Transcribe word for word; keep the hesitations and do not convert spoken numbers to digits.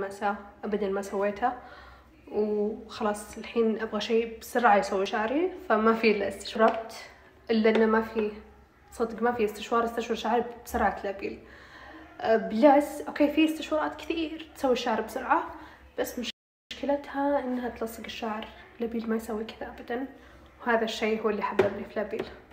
المساء ابدا ما سويته، وخلاص الحين ابغى شيء بسرعه يسوي شعري، فما في الا استشوارات، الا انه ما في صدق ما في استشوار استشور شعري بسرعه لابيل. بلس اوكي في استشوارات كثير تسوي الشعر بسرعه، بس مشكلتها انها تلصق الشعر. لابيل ما يسوي كذا ابدا، وهذا الشيء هو اللي حببني في لابيل.